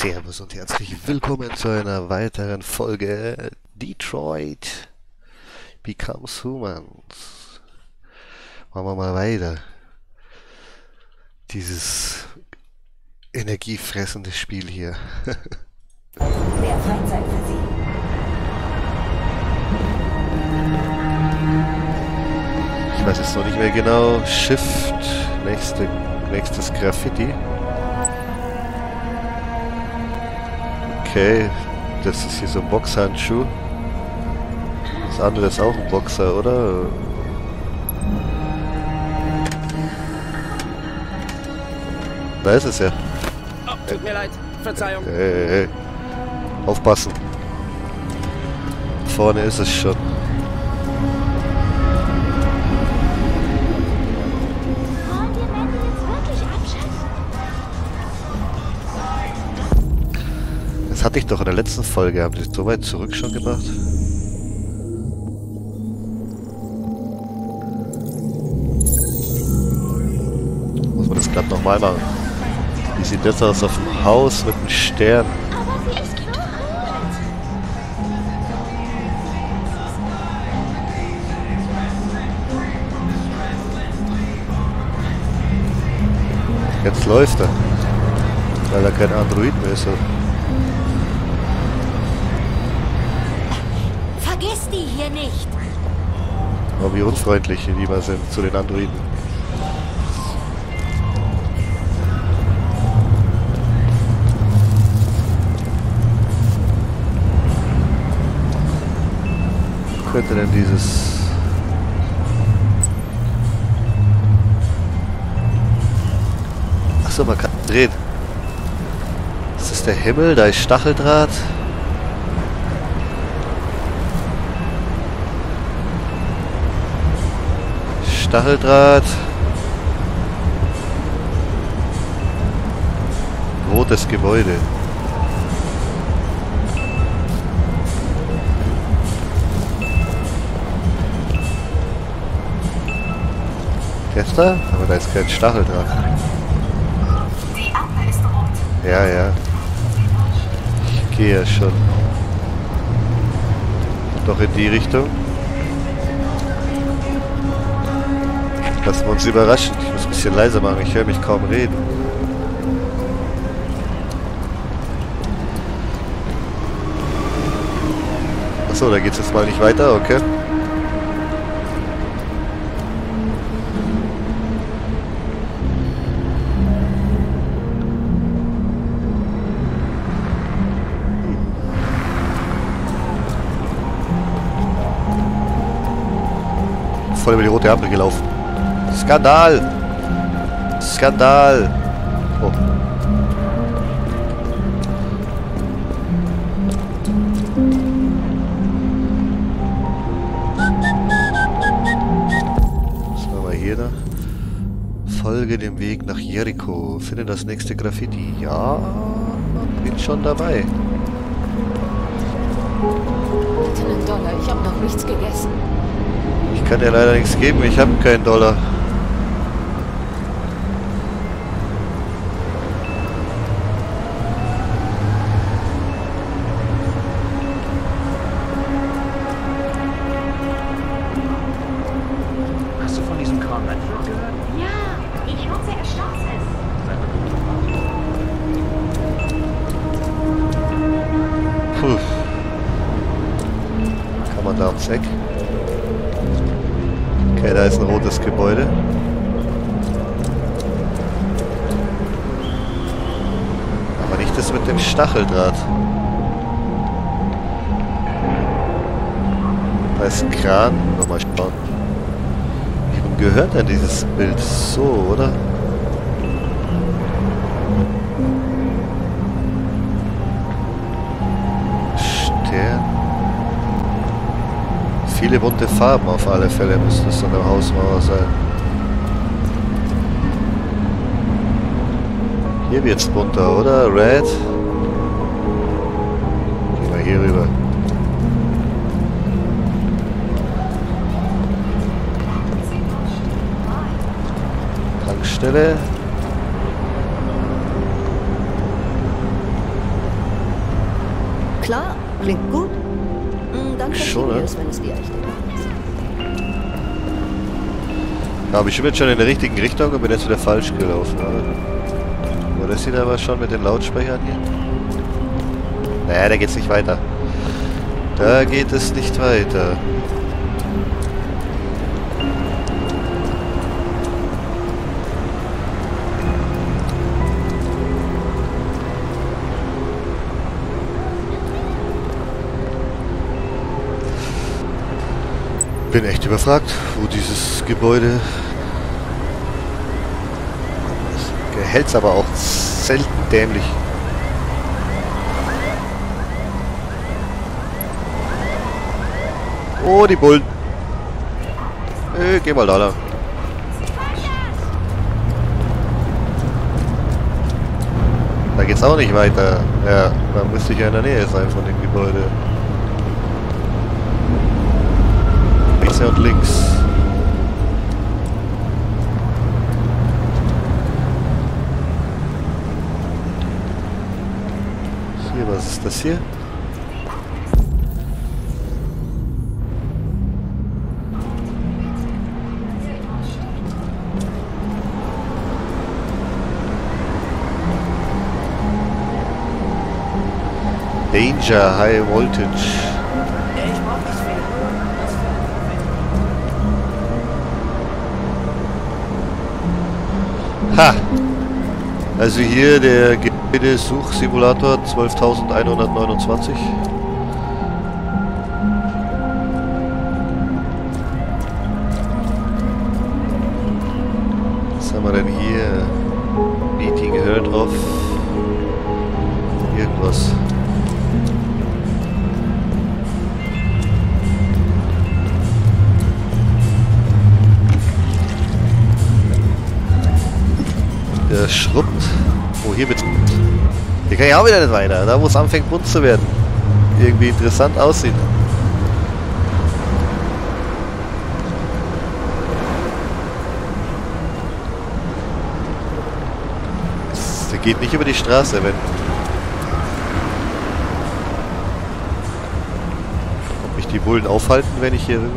Servus und herzlich willkommen zu einer weiteren Folge Detroit Becomes Humans. Machen wir mal weiter. Dieses energiefressende Spiel hier. Mehr Freizeit für Sie. Ich weiß jetzt noch nicht mehr genau. Shift, nächstes Graffiti. Okay, das ist hier so ein Boxhandschuh. Das andere ist auch ein Boxer, oder? Da ist es ja. Oh, tut mir leid. Verzeihung. Hey. Aufpassen. Vorne ist es schon. Wollen wir Mandy jetzt wirklich abschießen? Das hatte ich doch in der letzten Folge. Haben die es so weit zurück schon gebracht? Muss man das gerade nochmal machen? Wie sieht das aus auf dem Haus mit einem Stern? Aber sie ist tot. Jetzt läuft er. Weil er kein Android mehr ist. Vergiss die hier nicht. Aber wie unfreundlich die mal sind zu den Androiden. Wo könnte denn dieses... Achso, man kann drehen. Das ist der Himmel, da ist Stacheldraht. Stacheldraht. Rotes Gebäude. Jetzt da? Aber da ist kein Stacheldraht. Die Ampel ist rot. Ja. Ich gehe ja schon. Doch in die Richtung. Lassen wir uns überraschen. Ich muss ein bisschen leiser machen. Ich höre mich kaum reden. Achso, da geht's jetzt mal nicht weiter, okay. Voll über die rote Ampel gelaufen. Skandal! Skandal! Oh. Was machen wir hier noch? Folge dem Weg nach Jericho. Finde das nächste Graffiti. Ja, bin schon dabei. Bitte einen Dollar, ich habe noch nichts gegessen. Ich kann dir leider nichts geben, ich habe keinen Dollar. Hast du von diesem Carl Redford gehört? Ja, ich hoffe, er schafft es. Puh. Kann man da ums Eck? Okay, da ist ein rotes Gebäude. Aber nicht das mit dem Stacheldraht. Da ist ein Kran. Nochmal schauen. Wie gehört denn dieses Bild so, oder? Stern. Viele bunte Farben auf alle Fälle müsste es an der Hausmauer sein. Hier wird's bunter, oder? Red. Gehen wir hier rüber. Tankstelle. Klar, klingt gut. Dann Schon, versuchen wir ne? es, wenn es dir echt egal ist. Aber ich bin jetzt schon in der richtigen Richtung und bin jetzt wieder falsch gelaufen, oder? Aber das sieht aber schon mit den Lautsprechern hier. Naja, da geht's nicht weiter. Da geht es nicht weiter. Bin echt überfragt, wo dieses Gebäude hält, aber auch selten dämlich. Oh, die Bullen. Geh mal da lang. Da geht's auch nicht weiter. Ja, man müsste ja in der Nähe sein von dem Gebäude. Rechts und links. Hier, was ist das hier? Danger High Voltage. Ha! Also hier der Gebäudesuchsimulator 12.129. Was haben wir denn hier? Meeting hört auf. Irgendwas. Der schrubbt. Oh, hier wird's bunt. Hier kann ich auch wieder nicht weiter. Da, wo es anfängt bunt zu werden. Irgendwie interessant aussieht. Der geht nicht über die Straße, wenn... Ob mich die Bullen aufhalten, wenn ich hier rüber...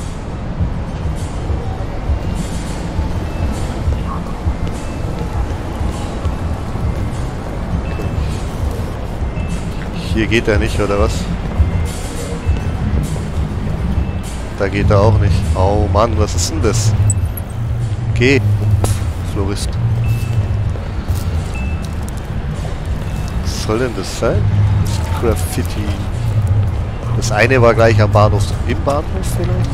Hier geht er nicht, oder was? Da geht er auch nicht. Oh Mann, was ist denn das? Geh, Florist. Was soll denn das sein? Das Graffiti. Das eine war gleich am Bahnhof. Im Bahnhof vielleicht?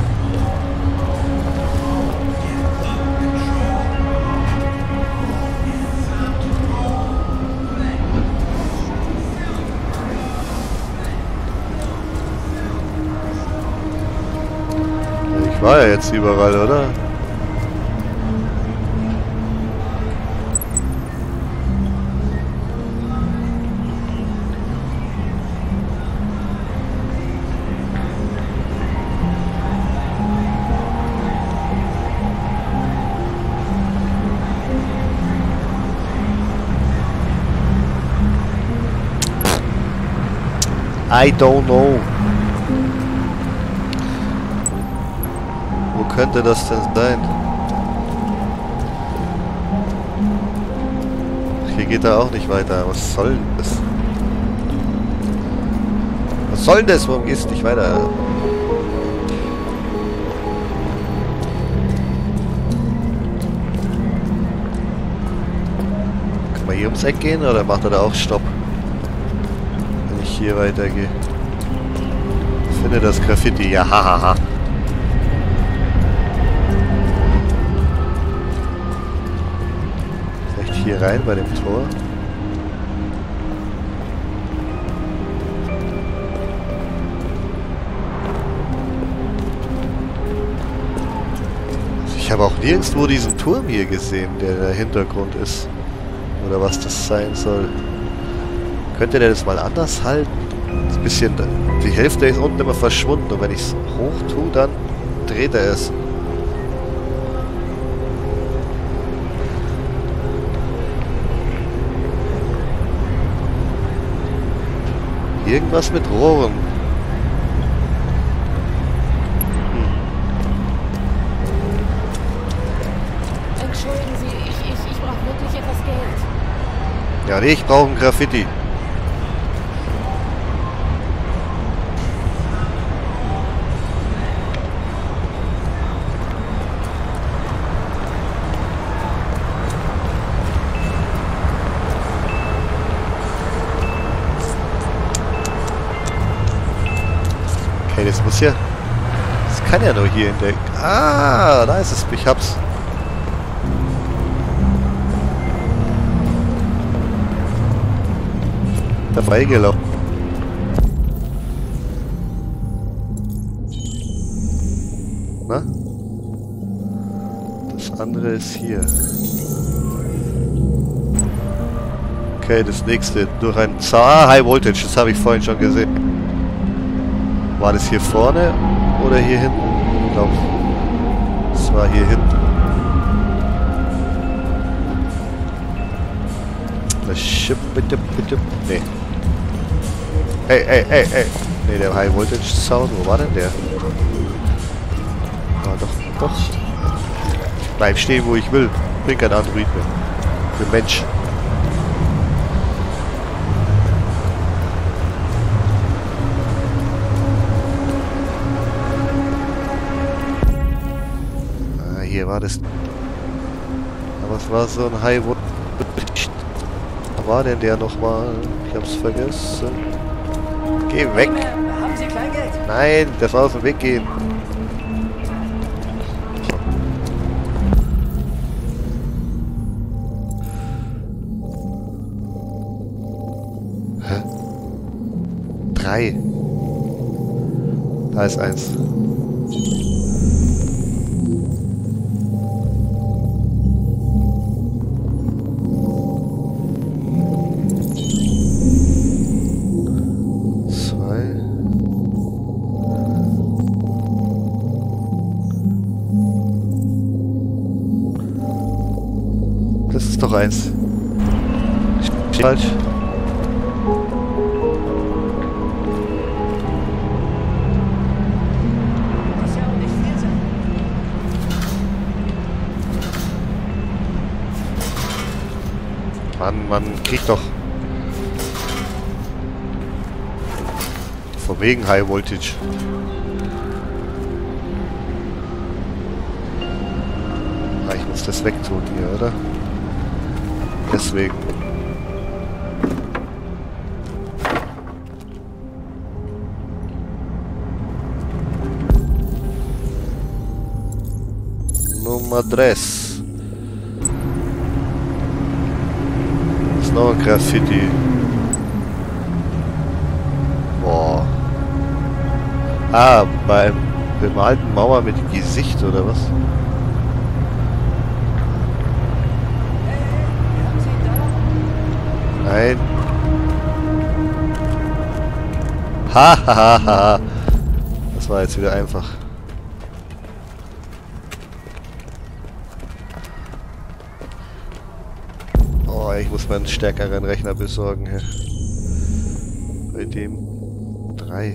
War ja jetzt überall, oder? I don't know. Wo könnte das denn sein? Hier geht er auch nicht weiter. Was soll denn das? Was soll denn das? Warum gehst du nicht weiter? Kann man hier ums Eck gehen oder macht er da auch Stopp? Wenn ich hier weitergehe. Finde das Graffiti. Ja, hahaha. Hier rein bei dem Tor. Ich habe auch nirgendwo diesen Turm hier gesehen, der der Hintergrund ist. Oder was das sein soll. Könnte der das mal anders halten? Ein bisschen, die Hälfte ist unten immer verschwunden und wenn ich es hoch tue, dann dreht er es. Irgendwas mit Rohren. Entschuldigen Sie, ich brauche wirklich etwas Geld. Ja, nee, ich brauche ein Graffiti. Okay, das muss ja... Das kann ja nur hier in der... Ah, da ist es. Ich hab's. Da freigelaufen. Na? Das andere ist hier. Okay, das nächste. Durch ein High Voltage. Das habe ich vorhin schon gesehen. War das hier vorne oder hier hinten? Ich glaube, es war hier hinten. Bitte, bitte. Nee. Ey. Nee, der High Voltage Sound, wo war denn der? Ah, doch. Ich bleib stehen, wo ich will. Bin kein Android mehr. Ich bin Mensch. Ah, hier war das. Aber es war so ein High Voltage. Wo war denn der nochmal? Ich hab's vergessen. Geh weg! Haben Sie Kleingeld? Nein, der soll aus dem Weg gehen. Hä? 3. Da ist 1. Das ist doch 1. Falsch. Das ist ja auch nicht viel sein. Man kriegt doch. Von wegen High Voltage. Ah, ich muss das wegtun hier, oder? Deswegen. Nummer 3. Das ist noch ein Graffiti. Boah. Ah, beim bemalten Mauer mit Gesicht oder was? Nein. Ha. Das war jetzt wieder einfach. Oh, ich muss mir einen stärkeren Rechner besorgen hier. Bei dem 3.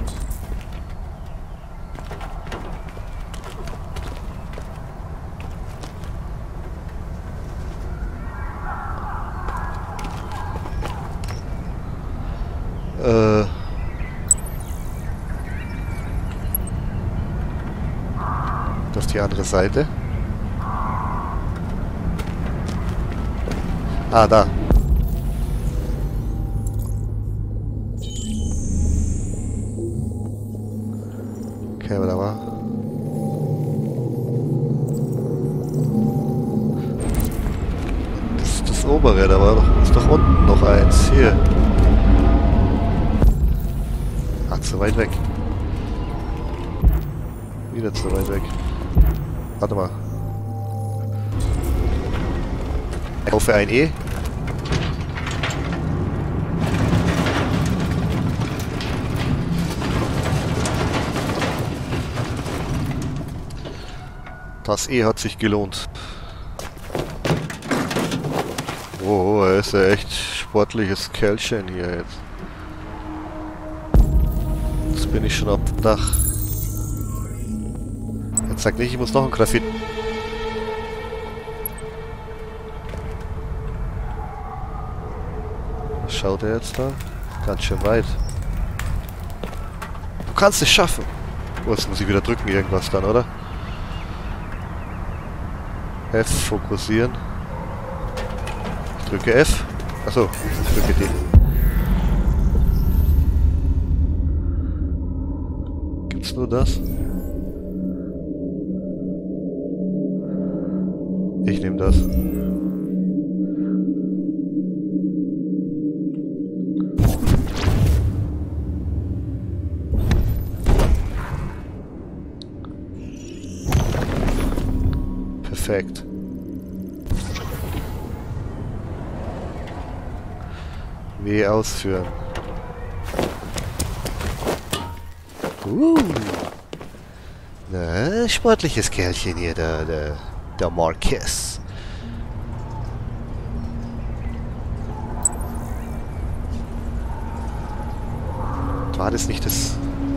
Das ist die andere Seite. Ah, da. Okay, aber da war... Das ist das obere, da war doch, ist doch unten noch eins. Hier. Ah, zu weit weg. Wieder zu weit weg. Warte mal. Ich kaufe ein E. Das E hat sich gelohnt. Oh, er ist ja echt sportliches Kerlchen hier jetzt. Jetzt bin ich schon auf dem Dach. Jetzt sag nicht, ich muss noch ein Graphit. Was schaut er jetzt da? Ganz schön weit. Du kannst es schaffen. Oh, jetzt muss ich wieder drücken irgendwas dann, oder? F, fokussieren. Ich drücke F. Achso, ich drücke D. Gibt's nur das? Ich nehme das. Perfekt. W ausführen. Na, sportliches Kerlchen hier, der Marquez. War das nicht das...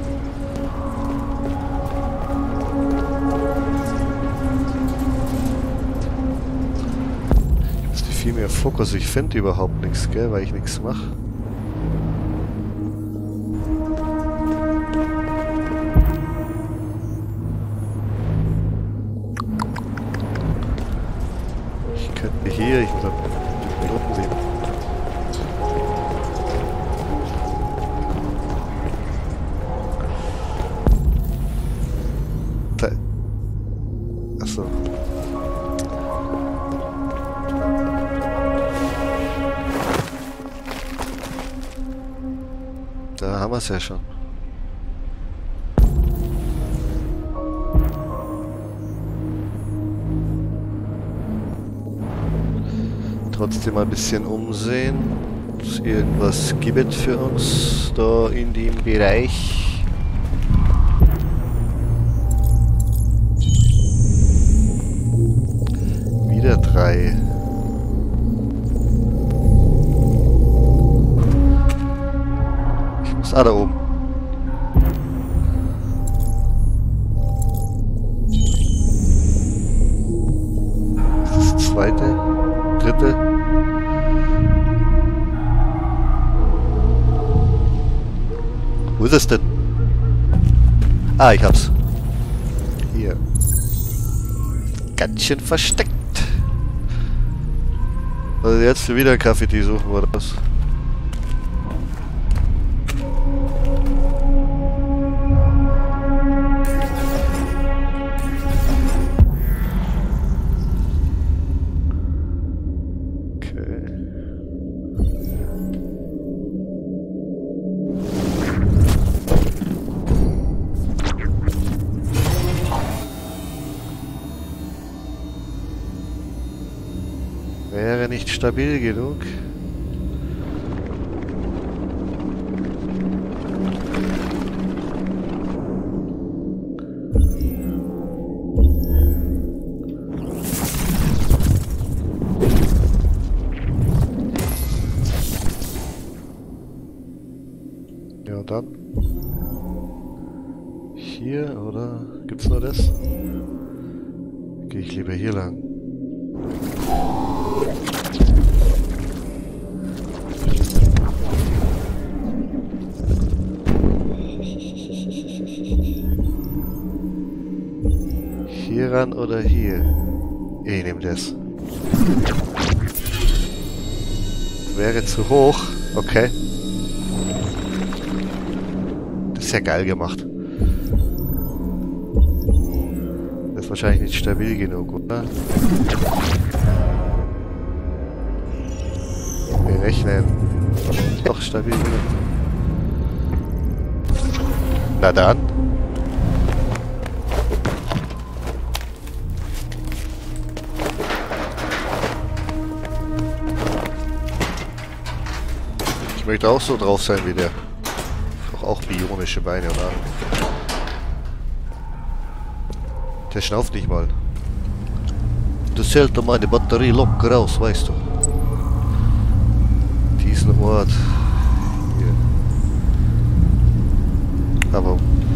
Ich müsste viel mehr Fokus. Ich finde überhaupt nichts, gell, weil ich nichts mache. Hier, ich muss da unten sehen. Da. Achso. Da haben wir es ja schon. Trotzdem ein bisschen umsehen. Dass irgendwas gibt für uns da in dem Bereich. Wieder 3. Ich muss... Ah, da oben. Das ist das zweite. Dritte. Wo ist es denn? Ah, ich hab's. Hier. Ganz schön versteckt. Also jetzt wieder Kaffee-Tee suchen wir das. Wäre nicht stabil genug. Ja, und dann? Hier, oder? Gibt's nur das? Gehe ich lieber hier lang. Hier ran oder hier? Ich nehme das. Wäre zu hoch. Okay. Das ist ja geil gemacht. Das ist wahrscheinlich nicht stabil genug, oder? Wir rechnen. Doch stabil genug. Na dann. Ich möchte auch so drauf sein wie der. Doch auch bionische Beine, oder? Der schnauft nicht mal. Das hält doch meine Batterie locker aus, weißt du. Diesen Ort. Hier. Aber...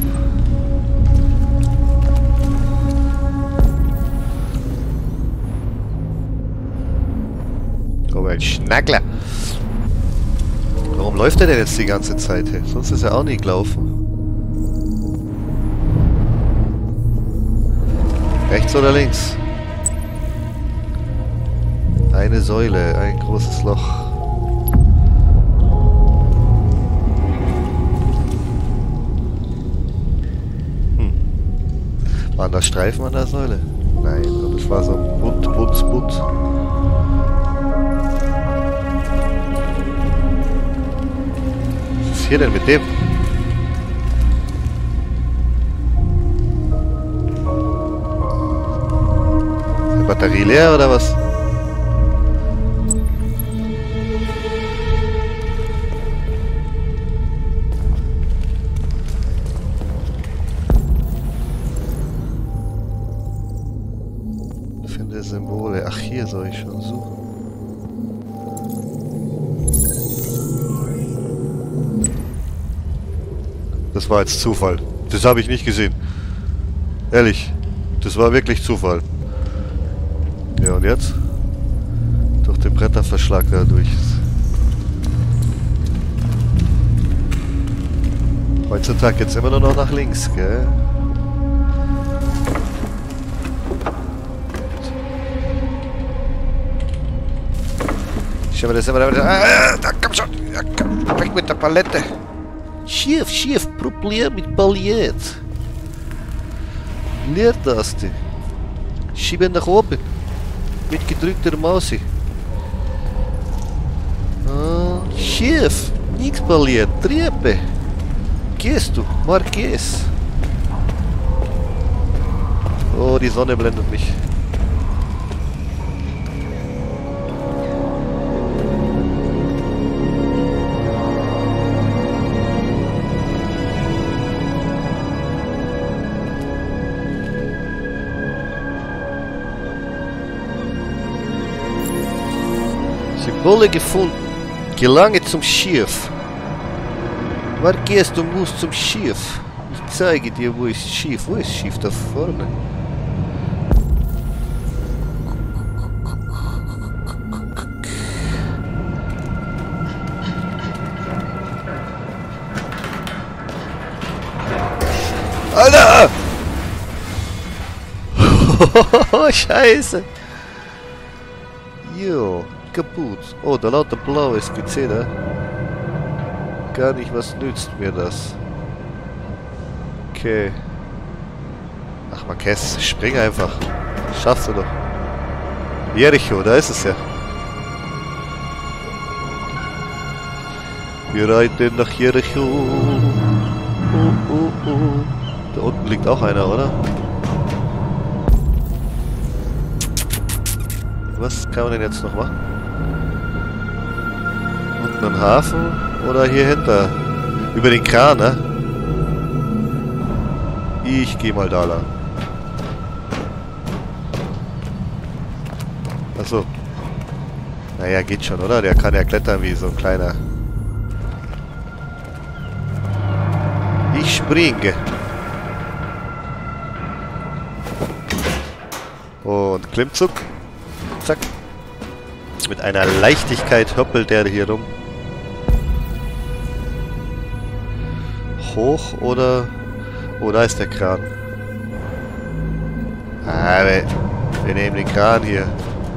Oh, ein Schnackler. Warum läuft er denn jetzt die ganze Zeit? Sonst ist er auch nie gelaufen. Rechts oder links? Eine Säule, ein großes Loch. Waren da Streifen an der Säule? Nein, das war so bunt. Was ist hier denn mit dem? Ist die Batterie leer oder was? Finde Symbole. Ach, hier soll ich schon suchen. Das war jetzt Zufall. Das habe ich nicht gesehen. Ehrlich. Das war wirklich Zufall. Ja, und jetzt? Durch den Bretterverschlag da durch. Heutzutage geht's immer nur noch nach links, gell? Schau mal, das immer da. Da komm schon! Ja, komm, weg mit der Palette! Schief, Problem mit Palette. Leertaste. Schieben nach oben. Mit gedrückter Maus. Schief. Nix Palette. Treppe. Gehst du? Marquez. Oh, die Sonne blendet mich. Symbole gefunden. Gelange zum Schiff. Marquez, du musst zum Schiff. Ich zeige dir, wo ist Schiff. Wo ist Schiff? Da vorne. Alter! Scheiße! Jo. Kaputt. Oh, da lauter blaues Gezähne. Gar nicht, was nützt mir das? Okay. Ach, Marquez, spring einfach. Schaffst du doch. Jericho, da ist es ja. Wir reiten nach Jericho. Da unten liegt auch einer, oder? Was kann man denn jetzt noch machen? Unten ein Hafen oder hier hinter? Über den Kran, ne? Ich gehe mal da lang. Achso. Naja, geht schon, oder? Der kann ja klettern wie so ein kleiner. Ich springe. Und Klimmzug. Zack. Mit einer Leichtigkeit hoppelt der hier rum. Hoch oder... Oh, da ist der Kran. Ah, wir nehmen den Kran hier.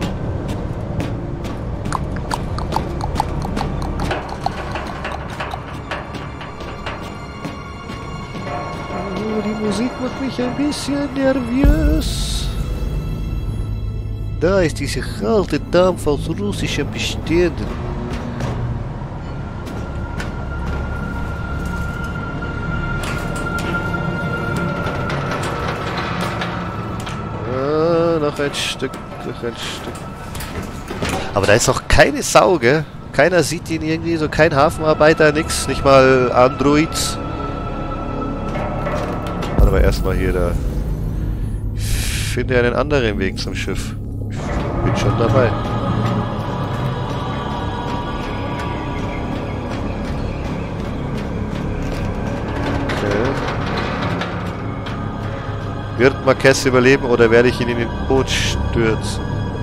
Oh, die Musik macht mich ein bisschen nervös. Da ist dieser kalte Dampf aus russischen Beständen. Noch ein Stück, noch ein Stück. Aber da ist noch keine Sau, gell? Keiner sieht ihn irgendwie, so kein Hafenarbeiter, nix, nicht mal Androids. Warte mal, erstmal hier da. Ich finde einen anderen Weg zum Schiff. Bin schon dabei. Okay. Wird Marquez überleben oder werde ich ihn in den Boot stürzen?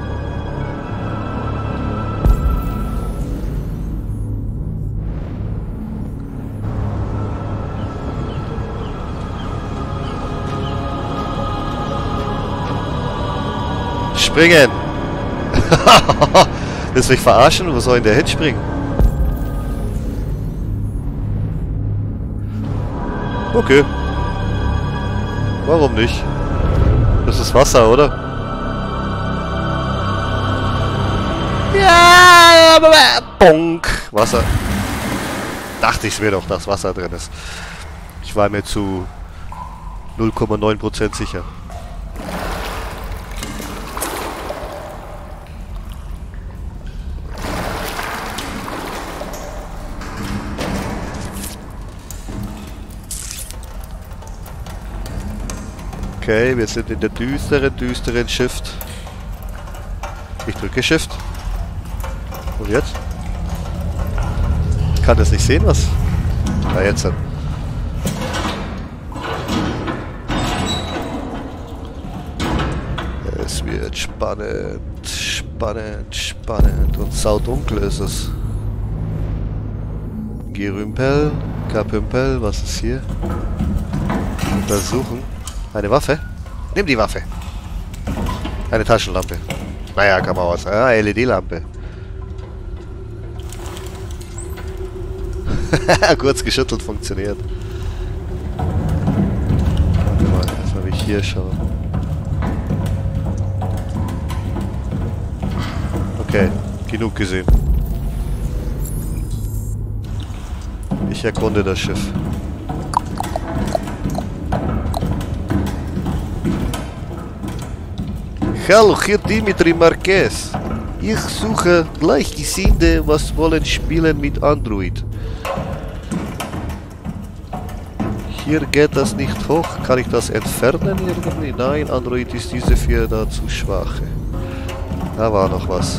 Springen! Willst du mich verarschen? Wo soll denn der hinspringen? Okay. Warum nicht? Das ist Wasser, oder? Ja, bonk! Wasser. Dachte ich mir doch, dass Wasser drin ist. Ich war mir zu 0,9% sicher. Okay, wir sind in der düsteren Shift. Ich drücke Shift. Und jetzt? Ich kann das nicht sehen, was? Na, jetzt. Es wird spannend, spannend, spannend. Und saudunkel ist es. Gerümpel, Kapümpel, was ist hier? Untersuchen. Eine Waffe? Nimm die Waffe. Eine Taschenlampe. Naja, kann man was. Ah, LED-Lampe. Kurz geschüttelt, funktioniert. Warte mal, jetzt habe ich hier schauen. Okay, genug gesehen. Ich erkunde das Schiff. Hallo, hier Dimitri Marquez. Ich suche Gleichgesinnte, was wollen spielen mit Android. Hier geht das nicht hoch. Kann ich das entfernen irgendwie? Nein, Android ist diese 4 da zu schwach. Da war noch was.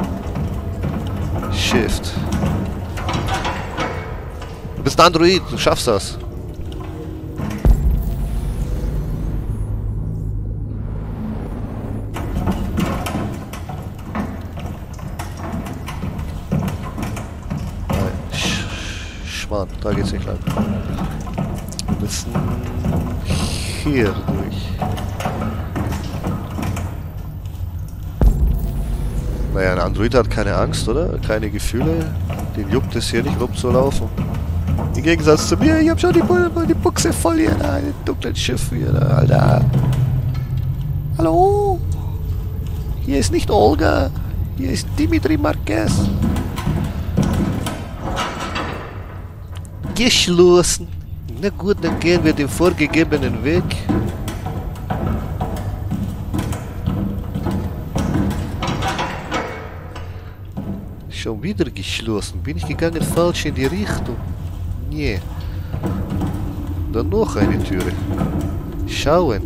Shift. Du bist ein Android, du schaffst das. Schmarrn, da geht's nicht lang. Wir müssen hier durch. Naja, ein Android hat keine Angst, oder? Keine Gefühle. Den juckt es hier nicht rumzulaufen. Im Gegensatz zu mir, ich hab schon die Buchse voll hier, da, in dem dunklen Schiff hier, da, Alter. Hallo? Hier ist nicht Olga. Hier ist Dimitri Marquez. Geschlossen. Na gut, dann gehen wir den vorgegebenen Weg. Schon wieder geschlossen. Bin ich gegangen falsch in die Richtung? Nee. Dann noch eine Türe. Schauen.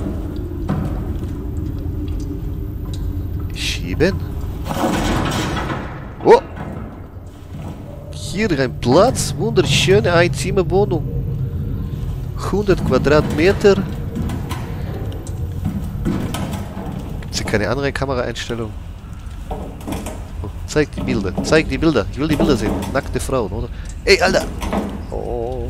Schieben. Oh! Hier ein Platz. Wunderschöne Einzimmerwohnung. 100 Quadratmeter. Gibt es hier keine andere Kameraeinstellung? Oh, zeig die Bilder. Zeig die Bilder. Ich will die Bilder sehen. Nackte Frauen, oder? Ey, Alter! Oh.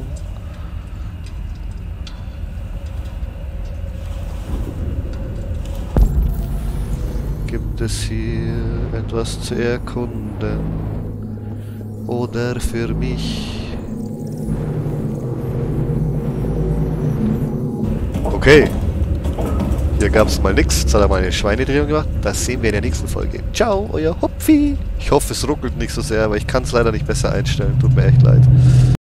Gibt es hier etwas zu erkunden? Oder für mich? Okay. Hier gab es mal nichts. Jetzt hat er mal eine Schweinedrehung gemacht. Das sehen wir in der nächsten Folge. Ciao, euer Hopfi. Ich hoffe, es ruckelt nicht so sehr, aber ich kann es leider nicht besser einstellen. Tut mir echt leid.